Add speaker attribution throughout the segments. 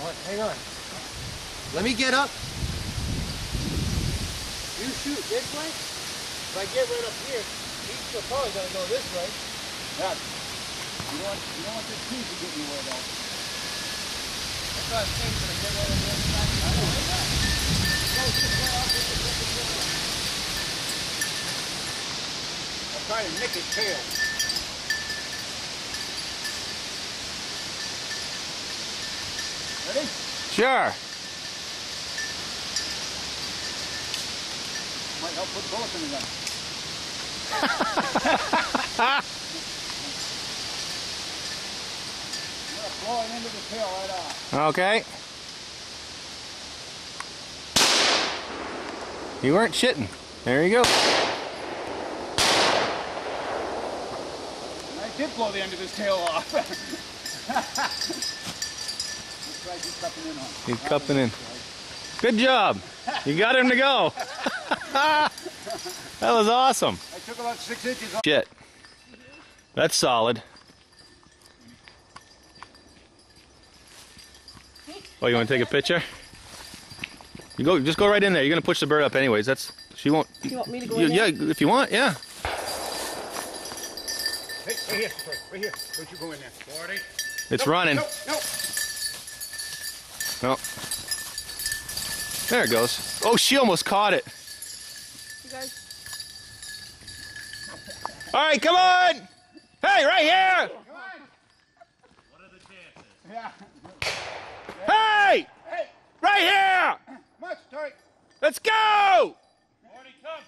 Speaker 1: hang on. Let me get up. You shoot this way. If I get right up here, he's still probably gonna go this way.
Speaker 2: Yeah. You don't want this piece to get anywhere though.
Speaker 1: That's what I was thinking. Gonna get right on the other side. I know. Go this way. I'll get the second one.
Speaker 2: I'll try to nick his tail. Ready?
Speaker 3: Sure.
Speaker 2: Might help put bullets in the gun. I'm gonna blow it into the tail right off.
Speaker 3: Okay. You weren't shitting. There you go.
Speaker 2: And I did blow the end of his tail off. Looks like he's cupping in on it.
Speaker 3: He's cupping in. Good job. You got him to go. That was awesome.
Speaker 2: I took about 6 inches off.
Speaker 3: Shit. That's solid. Oh, you want to take a picture? You go. Just go right in there. You're gonna push the bird up anyways. That's. She won't.
Speaker 4: You want me to go in there?
Speaker 3: Yeah, if you want. Yeah.
Speaker 2: Hey, right here. Sorry, right here. Don't you go in there. 40.
Speaker 3: It's running.
Speaker 2: No.
Speaker 3: No. There it goes. Oh, she almost caught it.
Speaker 4: You guys.
Speaker 3: All right, come on. Hey, right here.
Speaker 2: Come on.
Speaker 1: What are the chances?
Speaker 2: Yeah.
Speaker 3: Hey,
Speaker 2: Hey,
Speaker 3: right here.
Speaker 2: come on, sorry.
Speaker 3: Let's go.
Speaker 1: 40, come.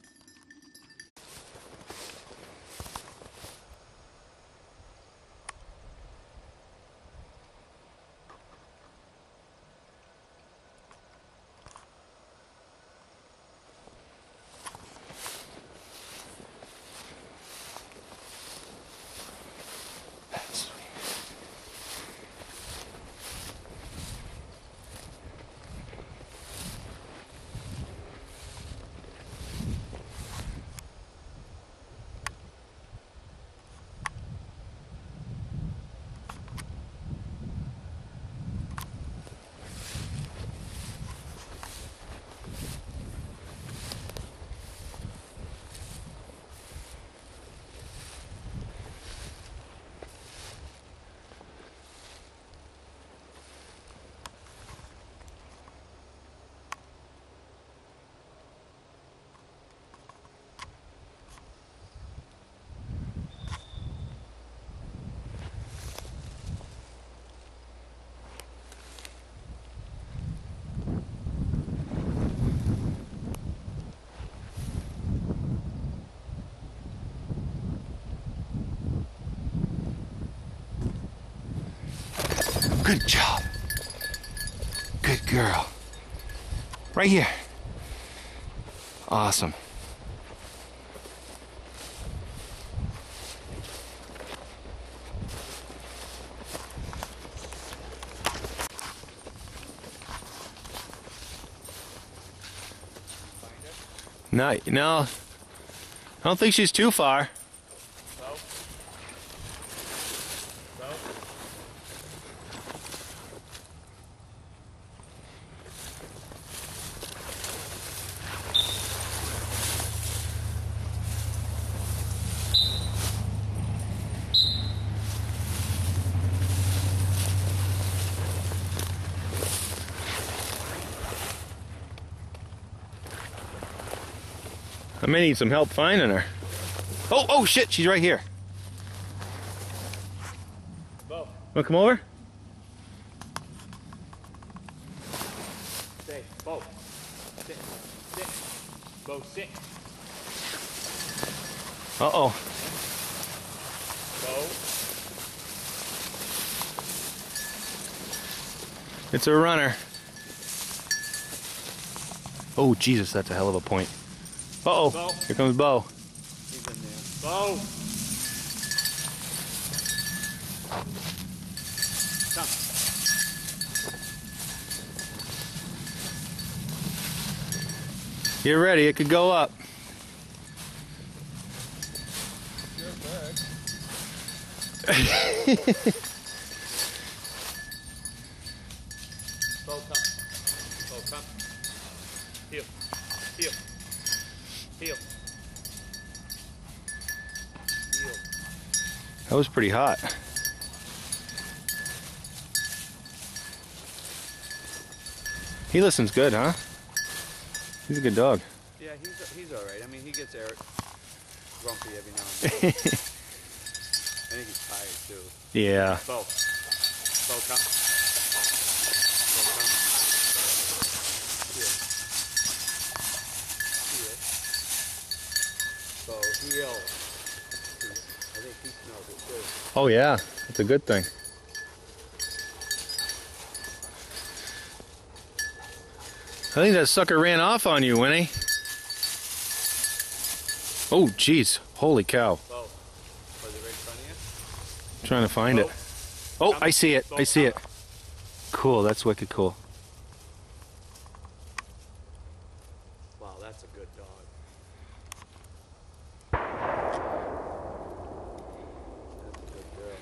Speaker 3: Good job. Good girl. Right here. Awesome. No, I don't think she's too far. I may need some help finding her. Oh shit, she's right here.
Speaker 1: Bo.
Speaker 3: Wanna come over?
Speaker 1: Stay. Bo. Sit. Sit. Bo, sit.
Speaker 3: Uh-oh.
Speaker 1: Bo.
Speaker 3: It's a runner. Oh, Jesus, that's a hell of a point. Uh-oh,
Speaker 1: Bo.
Speaker 3: Here comes Bo.
Speaker 1: He's in there. Bo. Come.
Speaker 3: Get ready, it could go up.
Speaker 1: Bo, come. Bo, come. Heel. Heel. Heel. Heel.
Speaker 3: That was pretty hot. He listens good, huh? He's a good dog.
Speaker 1: Yeah, he's all right. I mean, he gets grumpy every now and then. I think he's tired too.
Speaker 3: Yeah.
Speaker 1: Bo. Bo, come. Bo, come. Heel. Heel. Bo, heel. I think he smells it too.
Speaker 3: Oh yeah, that's a good thing. I think that sucker ran off on you, Winnie. Oh, jeez. Holy cow.
Speaker 1: Bo, was it right in front of you?
Speaker 3: I'm trying to find it. Oh, I see it. I see it. Cool. That's wicked cool.
Speaker 1: Wow, that's a good dog. That's a good girl.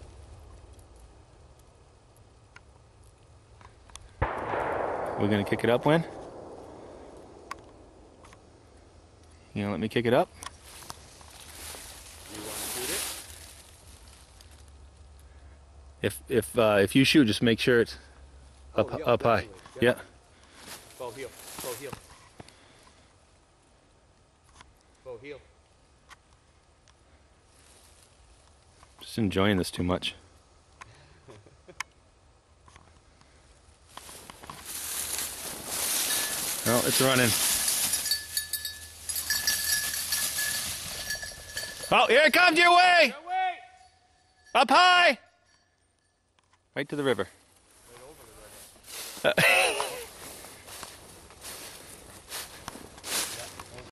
Speaker 3: We're going to kick it up, Win? You going to let me kick it up?
Speaker 1: You want to shoot it?
Speaker 3: If you shoot, just make sure it's up
Speaker 1: Oh, yeah,
Speaker 3: up high.
Speaker 1: definitely.
Speaker 3: Yeah.
Speaker 1: Bo, heel. Bo, heel. Bo, heel.
Speaker 3: Just enjoying this too much. Oh, it's running. Oh, here it comes your way!
Speaker 1: No, wait!
Speaker 3: Up high! Right to the river.
Speaker 1: Right over the river.